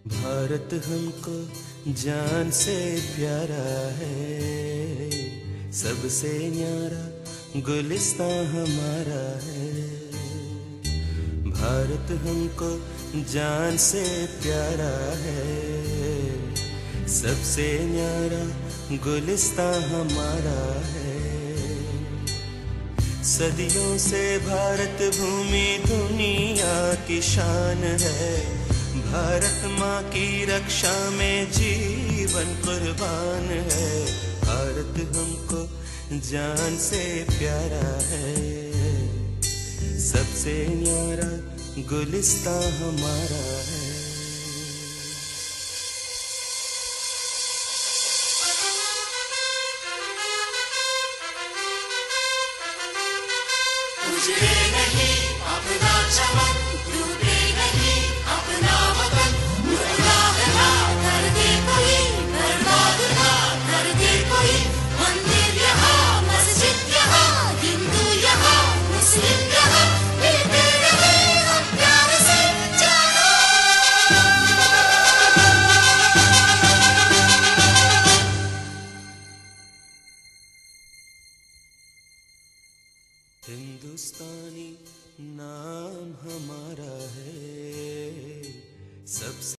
भारत हमको जान से प्यारा है, सबसे न्यारा गुलिस्तां हमारा है। भारत हमको जान से प्यारा है, सबसे न्यारा गुलिस्तां हमारा है। सदियों से भारत भूमि दुनिया की शान है, भारत माँ की रक्षा में जीवन कुर्बान है। भारत हमको जान से प्यारा है, सबसे न्यारा गुलिस्तां हमारा है। उजड़े नहीं अपना चमन, डूबे नहीं अपना वतन, मुर्दा ना कर दे कोई, बर्बाद ना कर दे कोई। मंदिर यहाँ, मस्जिद यहाँ, हिंदू यहाँ, मुस्लिम यहाँ, मिलते रहे हम प्यार से जानो। हिंदुस्तानी नाम हमारा है, सबसे